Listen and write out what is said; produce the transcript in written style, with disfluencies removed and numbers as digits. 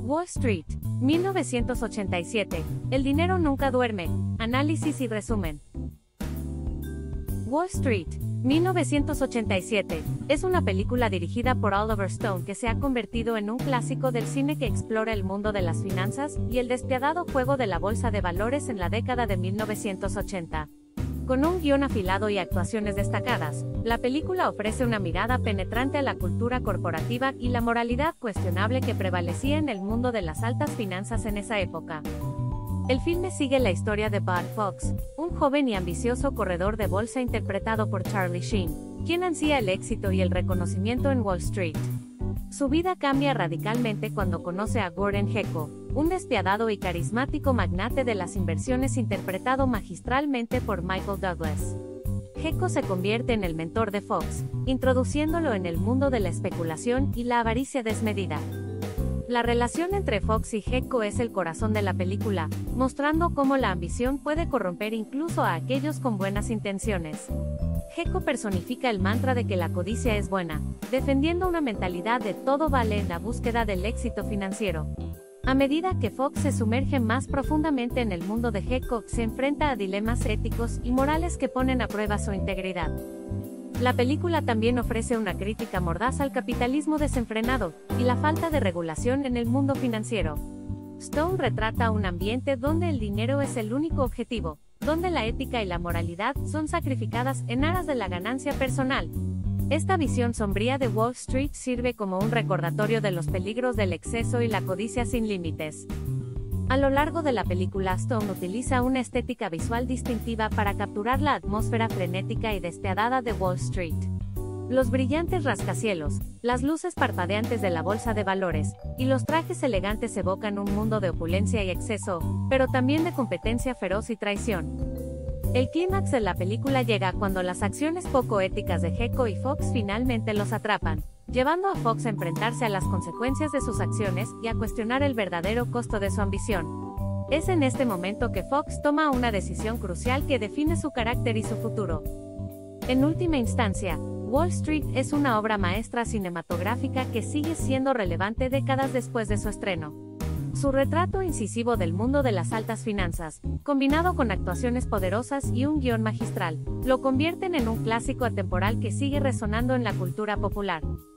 Wall Street, 1987. El dinero nunca duerme. Análisis y resumen. Wall Street, 1987, es una película dirigida por Oliver Stone que se ha convertido en un clásico del cine que explora el mundo de las finanzas y el despiadado juego de la bolsa de valores en la década de 1980. Con un guión afilado y actuaciones destacadas, la película ofrece una mirada penetrante a la cultura corporativa y la moralidad cuestionable que prevalecía en el mundo de las altas finanzas en esa época. El filme sigue la historia de Bud Fox, un joven y ambicioso corredor de bolsa interpretado por Charlie Sheen, quien ansía el éxito y el reconocimiento en Wall Street. Su vida cambia radicalmente cuando conoce a Gordon Gekko, un despiadado y carismático magnate de las inversiones interpretado magistralmente por Michael Douglas. Gekko se convierte en el mentor de Fox, introduciéndolo en el mundo de la especulación y la avaricia desmedida. La relación entre Fox y Gekko es el corazón de la película, mostrando cómo la ambición puede corromper incluso a aquellos con buenas intenciones. Gekko personifica el mantra de que la codicia es buena, defendiendo una mentalidad de todo vale en la búsqueda del éxito financiero. A medida que Fox se sumerge más profundamente en el mundo de Gekko, se enfrenta a dilemas éticos y morales que ponen a prueba su integridad. La película también ofrece una crítica mordaz al capitalismo desenfrenado y la falta de regulación en el mundo financiero. Stone retrata un ambiente donde el dinero es el único objetivo, donde la ética y la moralidad son sacrificadas en aras de la ganancia personal. Esta visión sombría de Wall Street sirve como un recordatorio de los peligros del exceso y la codicia sin límites. A lo largo de la película, Stone utiliza una estética visual distintiva para capturar la atmósfera frenética y despiadada de Wall Street. Los brillantes rascacielos, las luces parpadeantes de la bolsa de valores, y los trajes elegantes evocan un mundo de opulencia y exceso, pero también de competencia feroz y traición. El clímax de la película llega cuando las acciones poco éticas de Gekko y Fox finalmente los atrapan, llevando a Fox a enfrentarse a las consecuencias de sus acciones y a cuestionar el verdadero costo de su ambición. Es en este momento que Fox toma una decisión crucial que define su carácter y su futuro. En última instancia, Wall Street es una obra maestra cinematográfica que sigue siendo relevante décadas después de su estreno. Su retrato incisivo del mundo de las altas finanzas, combinado con actuaciones poderosas y un guión magistral, lo convierten en un clásico atemporal que sigue resonando en la cultura popular.